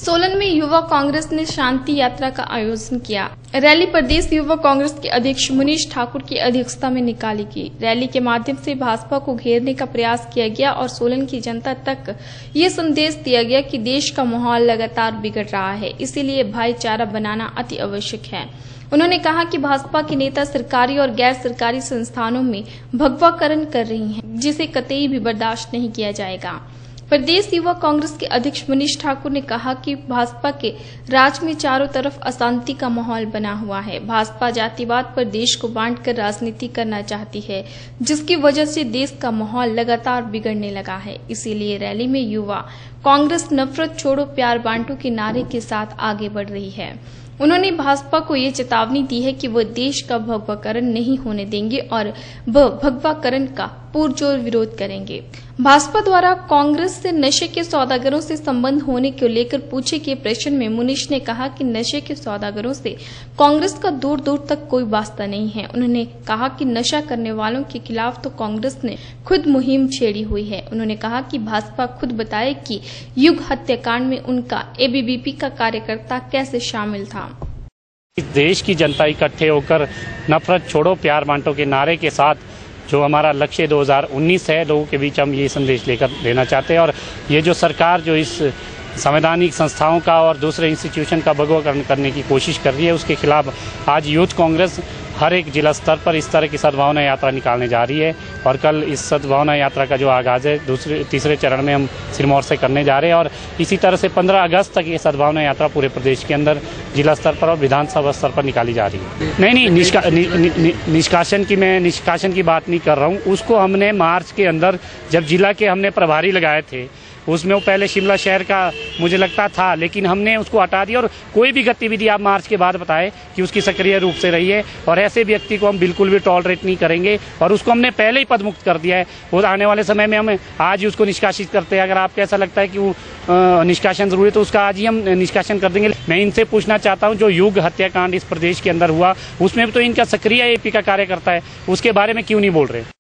सोलन में युवा कांग्रेस ने शांति यात्रा का आयोजन किया। रैली प्रदेश युवा कांग्रेस के अध्यक्ष मनीष ठाकुर की अध्यक्षता में निकाली गई। रैली के माध्यम से भाजपा को घेरने का प्रयास किया गया और सोलन की जनता तक ये संदेश दिया गया कि देश का माहौल लगातार बिगड़ रहा है, इसीलिए भाईचारा बनाना अति आवश्यक है। उन्होंने कहा कि भाजपा के नेता सरकारी और गैर सरकारी संस्थानों में भगवाकरण कर रही हैं, जिसे कतई भी बर्दाश्त नहीं किया जाएगा। प्रदेश युवा कांग्रेस के अध्यक्ष मनीष ठाकुर ने कहा कि भाजपा के राज में चारों तरफ अशांति का माहौल बना हुआ है। भाजपा जातिवाद पर देश को बांटकर राजनीति करना चाहती है, जिसकी वजह से देश का माहौल लगातार बिगड़ने लगा है। इसीलिए रैली में युवा कांग्रेस नफरत छोड़ो प्यार बांटो के नारे के साथ आगे बढ़ रही है। उन्होंने भाजपा को ये चेतावनी दी है कि वह देश का भगवाकरण नहीं होने देंगे और वह भगवाकरण का पुरजोर विरोध करेंगे। भाजपा द्वारा कांग्रेस से नशे के सौदागरों से संबंध होने को लेकर पूछे गए प्रश्न में मुनीष ने कहा कि नशे के सौदागरों से कांग्रेस का दूर दूर तक कोई वास्ता नहीं है। उन्होंने कहा कि नशा करने वालों के खिलाफ तो कांग्रेस ने खुद मुहिम छेड़ी हुई है। उन्होंने कहा कि भाजपा खुद बताए कि युग हत्याकांड में उनका एबीवीपी का कार्यकर्ता कैसे शामिल था। देश की जनता इकट्ठे होकर नफरत छोड़ो प्यार बांटो के नारे के साथ जो हमारा लक्ष्य 2019 है, लोगों के बीच हम ये संदेश लेकर देना चाहते हैं। और ये जो सरकार जो इस संवैधानिक संस्थाओं का और दूसरे इंस्टीट्यूशन का भगवाकरण करने की कोशिश कर रही है, उसके खिलाफ आज यूथ कांग्रेस हर एक जिला स्तर पर इस तरह की सद्भावना यात्रा निकालने जा रही है। और कल इस सद्भावना यात्रा का जो आगाज है तीसरे चरण में हम सिरमौर से करने जा रहे हैं और इसी तरह से 15 अगस्त तक ये सद्भावना यात्रा पूरे प्रदेश के अंदर जिला स्तर पर और विधानसभा स्तर पर निकाली जा रही है। नहीं, निष्कासन की बात नहीं कर रहा हूँ। उसको हमने मार्च के अंदर जब जिला के हमने प्रभारी लगाए थे, उसमें वो पहले शिमला शहर का मुझे लगता था, लेकिन हमने उसको हटा दिया। और कोई भी गतिविधि आप मार्च के बाद बताएं कि उसकी सक्रिय रूप से रही है और ऐसे व्यक्ति को हम बिल्कुल भी टॉलरेट नहीं करेंगे और उसको हमने पहले ही पदमुक्त कर दिया है। वो आने वाले समय में हम आज ही उसको निष्कासित करते हैं। अगर आपको ऐसा लगता है कि वो निष्कासन जरूरी है तो उसका आज ही हम निष्कासन कर देंगे। मैं इनसे पूछना चाहता हूँ, जो युग हत्याकांड इस प्रदेश के अंदर हुआ उसमें तो इनका सक्रिय एपी का कार्यकर्ता है, उसके बारे में क्यों नहीं बोल रहे?